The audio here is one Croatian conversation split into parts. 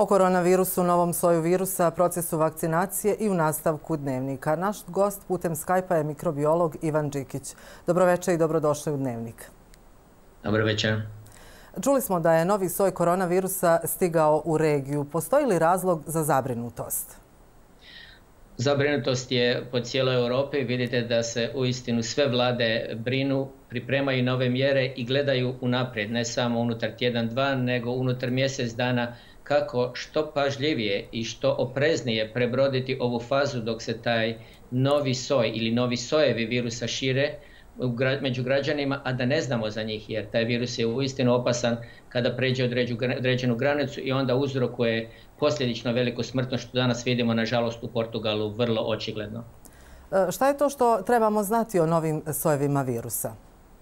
O koronavirusu, novom soju virusa, procesu vakcinacije i u nastavku Dnevnika. Naš gost putem Skype-a je mikrobiolog Ivan Đikić. Dobroveče i dobrodošli u Dnevnik. Dobro večer. Čuli smo da je novi soj koronavirusa stigao u regiju. Postoji li razlog za zabrinutost? Zabrinutost je po cijeloj Europi. Vidite da se uistinu sve vlade brinu, pripremaju nove mjere i gledaju unaprijed, ne samo unutar tjedan, dva, nego unutar mjesec dana kako što pažljivije i što opreznije prebroditi ovu fazu dok se taj novi soj ili novi sojevi virusa šire među građanima, a da ne znamo za njih, jer taj virus je uistinu opasan kada pređe određenu granicu i onda uzrokuje posljedično veliku smrtnost, što danas vidimo nažalost u Portugalu vrlo očigledno. Šta je to što trebamo znati o novim sojevima virusa?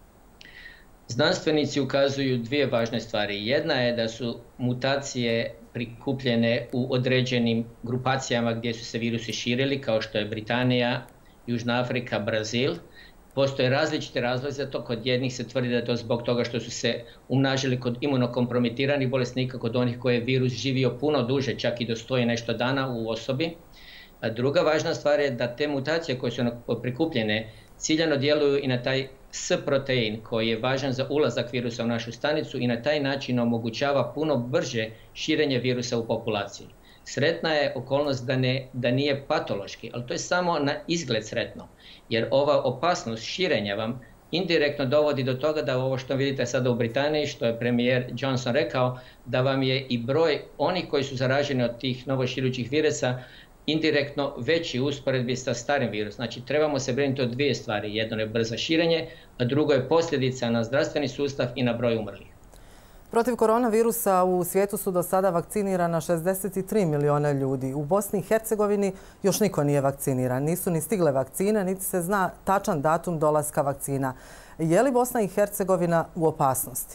Znanstvenici ukazuju dvije važne stvari. Jedna je da su mutacije prikupljene u određenim grupacijama gdje su se virusi širili, kao što je Britanija, Južna Afrika, Brazil. Postoje različite razlozi za to. Kod jednih se tvrdi da je to zbog toga što su se umnažili kod imunokompromitiranih bolesnika, kod onih koje je virus živio puno duže, čak i do 100 i nešto dana u osobi. A druga važna stvar je da te mutacije koje su prikupljene ciljano djeluju i na taj S-protein koji je važan za ulazak virusa u našu stanicu i na taj način omogućava puno brže širenje virusa u populaciji. Sretna je okolnost da nije patološki, ali to je samo na izgled sretno, jer ova opasnost širenja vam indirektno dovodi do toga da ovo što vidite sada u Britaniji, što je premijer Johnson rekao, da vam je i broj onih koji su zaraženi od tih novoširućih virusa indirektno veći u usporedbi sa starim virusom. Znači, trebamo se brinuti o dvije stvari. Jedno je brzo širenje, a drugo je posljedica na zdravstveni sustav i na broj umrlih. Protiv koronavirusa u svijetu su do sada vakcinirana 63 miliona ljudi. U Bosni i Hercegovini još niko nije vakciniran. Nisu ni stigle vakcine, niti se zna tačan datum dolaska vakcina. Je li Bosna i Hercegovina u opasnosti?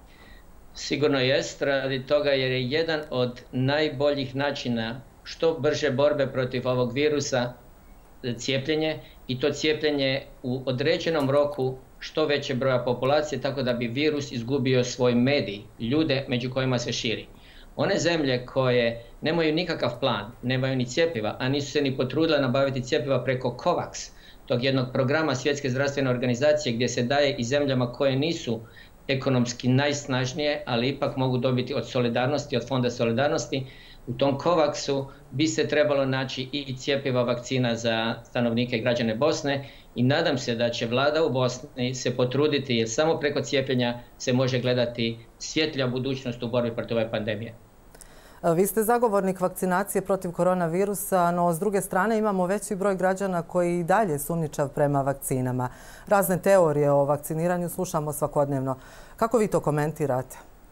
Sigurno jest, radi toga jer je jedan od najboljih načina što brže borbe protiv ovog virusa cijepljenje, i to cijepljenje u određenom roku što veće broja populacije, tako da bi virus izgubio svoj medij, ljude među kojima se širi. One zemlje koje nemaju nikakav plan, nemaju ni cjepiva, a nisu se ni potrudile nabaviti cjepiva preko COVAX, tog jednog programa Svjetske zdravstvene organizacije gdje se daje i zemljama koje nisu ekonomski najsnažnije, ali ipak mogu dobiti od solidarnosti, od Fonda solidarnosti. U tom COVAX-u bi se trebalo naći i cjepiva vakcina za stanovnike i građane Bosne i nadam se da će vlada u Bosni se potruditi, jer samo preko cijepljenja se može gledati svjetlja budućnost u borbi protiv ove pandemije. Vi ste zagovornik vakcinacije protiv koronavirusa, no s druge strane imamo veći broj građana koji i dalje sumnjičav prema vakcinama. Razne teorije o vakciniranju slušamo svakodnevno. Kako vi to komentirate?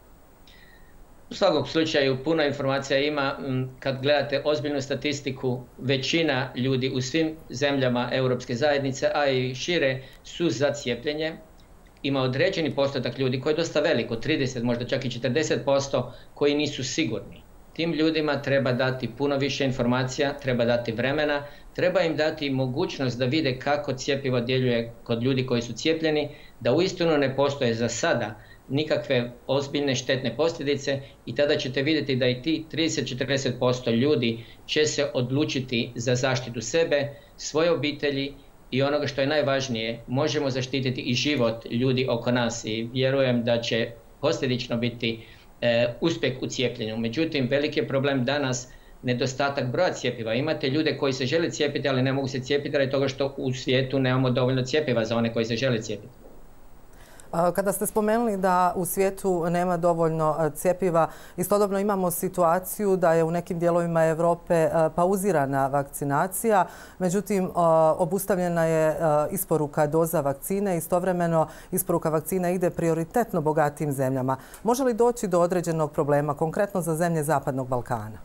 U svakom slučaju puno informacija ima. Kad gledate ozbiljnu statistiku, većina ljudi u svim zemljama Europske zajednice, a i šire, su za cijepljenje. Ima određeni postotak ljudi koji je dosta veliko, 30, možda čak i 40%, koji nisu sigurni. Tim ljudima treba dati puno više informacija, treba dati vremena, treba im dati mogućnost da vide kako cjepivo djeluje kod ljudi koji su cijepljeni, da uistinu ne postoje za sada nikakve ozbiljne štetne posljedice i tada ćete vidjeti da i ti 30-40% ljudi će se odlučiti za zaštitu sebe, svoje obitelji i onoga što je najvažnije, možemo zaštititi i život ljudi oko nas i vjerujem da će posljedično biti uspjeh u cijepljenju. Međutim, veliki je problem danas nedostatak broja cjepiva. Imate ljude koji se žele cijepiti, ali ne mogu se cijepiti radi toga što u svijetu nemamo dovoljno cjepiva za one koji se žele cijepiti. Kada ste spomenuli da u svijetu nema dovoljno cjepiva, istodobno imamo situaciju da je u nekim dijelovima Europe pauzirana vakcinacija, međutim obustavljena je isporuka doza vakcine, istovremeno isporuka vakcina ide prioritetno bogatim zemljama. Može li doći do određenog problema, konkretno za zemlje Zapadnog Balkana?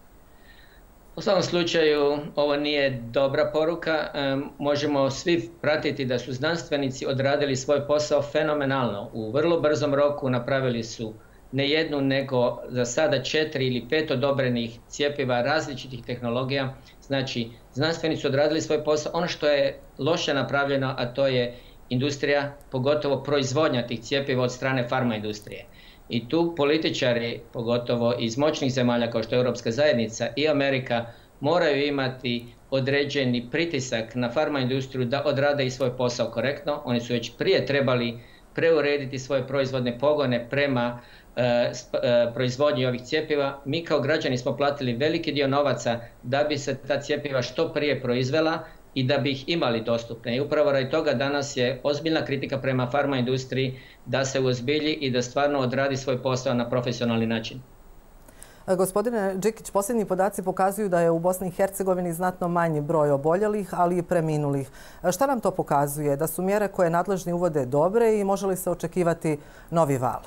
U svakom slučaju ovo nije dobra poruka. Možemo svi pratiti da su znanstvenici odradili svoj posao fenomenalno. U vrlo brzom roku napravili su ne jednu, nego za sada 4 ili 5 odobrenih cjepiva različitih tehnologija. Znači, znanstvenici su odradili svoj posao. Ono što je loše napravljeno, a to je industrija, pogotovo proizvodnja tih cjepiva od strane farma industrije. I tu političari, pogotovo iz moćnih zemalja kao što je Europska zajednica i Amerika, moraju imati određeni pritisak na farma industriju da odrade i svoj posao korektno. Oni su već prije trebali preurediti svoje proizvodne pogone prema proizvodnji ovih cjepiva. Mi kao građani smo platili veliki dio novaca da bi se ta cjepiva što prije proizvela i da bi ih imali dostupne. I upravo radi toga danas je ozbiljna kritika prema farma industriji da se uozbilji i da stvarno odradi svoj posao na profesionalni način. Gospodine Đikić, posljednji podaci pokazuju da je u Bosni i Hercegovini znatno manji broj oboljelih, ali i preminulih. Šta nam to pokazuje? Da su mjere koje nadležni uvode dobre i može li se očekivati novi val?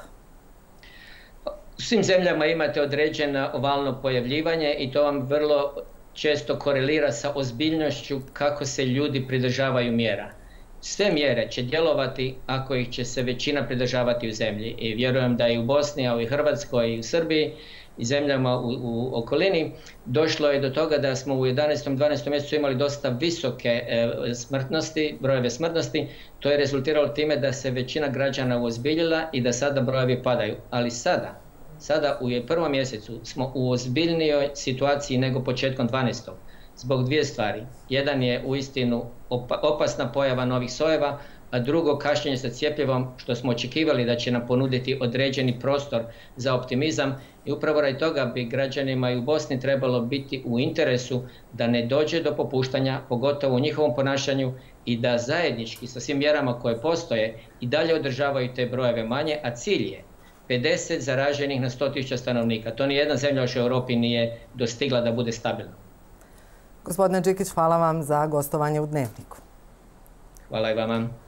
U svim zemljama imate određeno valno pojavljivanje i to vam vrlo često korelira sa ozbiljnošću kako se ljudi pridržavaju mjera. Sve mjere će djelovati ako ih će se većina pridržavati u zemlji. I vjerujem da i u Bosni, a i u Hrvatskoj i u Srbiji i zemljama u okolini došlo je do toga da smo u 11. 12. mjesecu imali dosta visoke brojeve smrtnosti. To je rezultiralo time da se većina građana uozbiljila i da sada brojevi padaju. Ali sada u prvom mjesecu smo u ozbiljnijoj situaciji nego početkom 12. Zbog dvije stvari. Jedan je uistinu opasna pojava novih sojeva, a drugo kašnjenje sa cjepivom, što smo očekivali da će nam ponuditi određeni prostor za optimizam. I upravo radi toga bi građanima i u Bosni trebalo biti u interesu da ne dođe do popuštanja, pogotovo u njihovom ponašanju, i da zajednički sa svim mjerama koje postoje i dalje održavaju te brojeve manje, a cilj je 50 zaraženih na 100.000 stanovnika. To nijedna zemlja još u Europi nije dostigla da bude stabilna. Gospodine Đikić, hvala vam za gostovanje u Dnevniku. Hvala i vama.